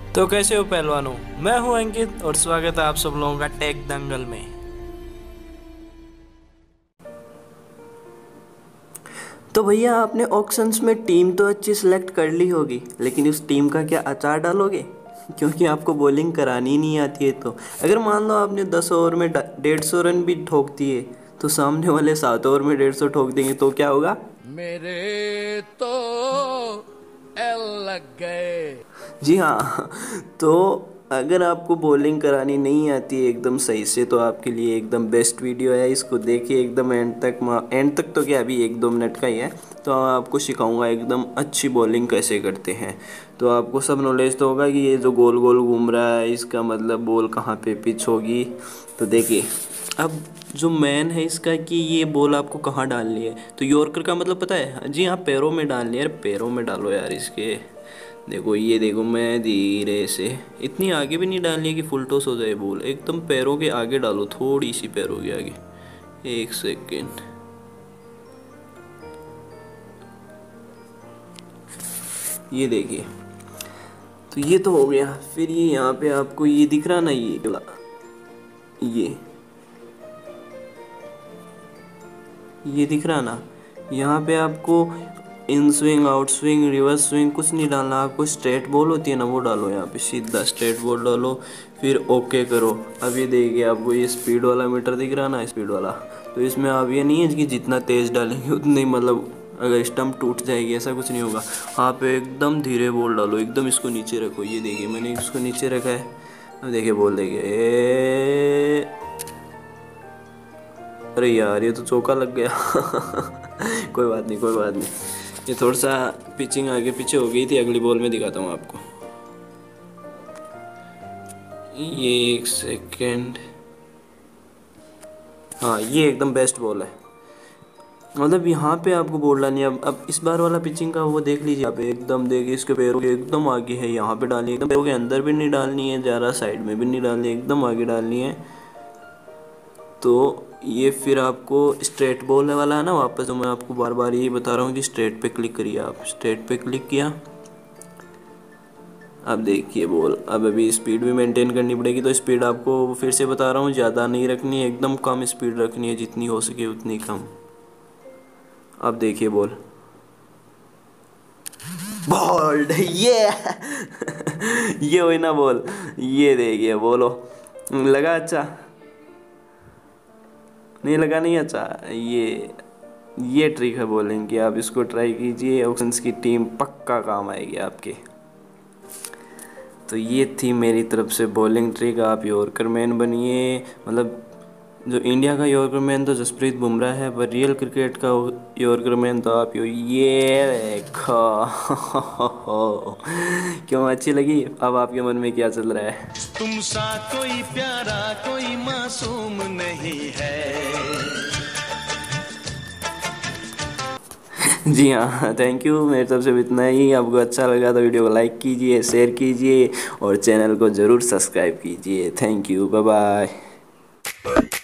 तो कैसे हो पहलवानों, मैं हूं अंकित और स्वागत है आप सब लोगों का टेक दंगल में। तो भैया आपने ऑक्शंस में टीम तो अच्छी सिलेक्ट कर ली होगी, लेकिन उस टीम का क्या अचार डालोगे? क्योंकि आपको बॉलिंग करानी ही नहीं आती है। तो अगर मान लो आपने 10 ओवर में 150 रन भी ठोक दिए, तो सामने वाले 7 ओवर में 150 ठोक देंगे तो क्या होगा? मेरे तो एल लग गए। जी हाँ। तो अगर आपको बॉलिंग करानी नहीं आती है एकदम सही से, तो आपके लिए एकदम बेस्ट वीडियो है। इसको देखिए एकदम एंड तक। एंड तक तो क्या, अभी 1-2 मिनट का ही है। तो आपको सिखाऊंगा एकदम अच्छी बॉलिंग कैसे करते हैं। तो आपको सब नॉलेज तो होगा कि ये जो गोल गोल घूम रहा है, इसका मतलब बॉल कहाँ पे पिच होगी। तो देखिए अब जो मैन है इसका कि ये बॉल आपको कहाँ डालनी है। तो यॉर्कर का मतलब पता है? जी हाँ, पैरों में डालनी है। अरे पैरों में डालो यार इसके। देखो ये देखो, मैं धीरे से, इतनी आगे भी नहीं डालनी है कि फुल टॉस हो जाए बॉल। एकदम पैरों के आगे डालो, थोड़ी सी पैरों के आगे। 1 सेकेंड। ये देखिए, तो ये तो हो गया। फिर ये यहाँ पे आपको ये दिख रहा ना, ये दिख रहा ना, यहाँ पे आपको inswing, outswing, reverse swing कुछ नहीं डालना। आपको स्ट्रेट बॉल होती है ना, वो डालो यहाँ पे, सीधा स्ट्रेट बॉल डालो। फिर ओके करो। अब ये देखिए आपको ये स्पीड वाला मीटर दिख रहा ना, स्पीड वाला। तो इसमें आप ये नहीं है कि जितना तेज़ डालेंगे उतनी, मतलब अगर स्टंप टूट जाएगी, ऐसा कुछ नहीं होगा। आप एकदम धीरे बॉल डालो, एकदम इसको नीचे रखो। ये देखिए मैंने इसको नीचे रखा है। अब देखिए बॉल देखिए, अरे यार ये तो चौका लग गया। कोई बात नहीं, कोई बात नहीं। ये थोड़ा सा पिचिंग आगे पीछे हो गई थी। अगली बॉल में दिखाता हूँ आपको। ये 1 सेकेंड। हाँ, ये एकदम बेस्ट बॉल है। मतलब यहाँ पे आपको बॉल डालनी है। अब इस बार वाला पिचिंग का वो देख लीजिए। आप एकदम देखिए, इसके पैरों के एकदम आगे है, यहाँ पे डालनी है। एकदम पैरों के अंदर भी नहीं डालनी है, ज़्यादा साइड में भी नहीं डालनी है, एकदम आगे डालनी है। तो ये फिर आपको स्ट्रेट बॉल वाला है ना, वापस तो मैं आपको बार बार यही बता रहा हूँ कि स्ट्रेट पे क्लिक करिए। आप स्ट्रेट पे क्लिक किया, अब देखिए बॉल। अब अभी स्पीड भी मेंटेन करनी पड़ेगी। तो स्पीड आपको फिर से बता रहा हूँ, ज़्यादा नहीं रखनी है, एकदम कम स्पीड रखनी है, जितनी हो सके उतनी कम। अब देखिए बॉल, बॉल्ड ये। ये हुई ना बॉल। ये देखिए बोलो, लगा अच्छा? नहीं लगा, नहीं अच्छा। ये ट्रिक है बॉलिंग की, आप इसको ट्राई कीजिए। ऑक्शंस की टीम पक्का काम आएगी आपके। तो ये थी मेरी तरफ से बॉलिंग ट्रिक। आप यॉर्कर मैन बनिए। मतलब जो इंडिया का यॉर्कर मैन तो जसप्रीत बुमराह है, पर रियल क्रिकेट का यॉर्कर मैन तो आप ये देखो। क्यों अच्छी लगी? अब आपके मन में क्या चल रहा है? तुम सा कोई प्यारा, कोई मासूम नहीं है। जी हाँ, थैंक यू। मेरी तरफ से इतना ही। आपको अच्छा लगा तो वीडियो को लाइक कीजिए, शेयर कीजिए और चैनल को ज़रूर सब्सक्राइब कीजिए। Thank you, bye bye.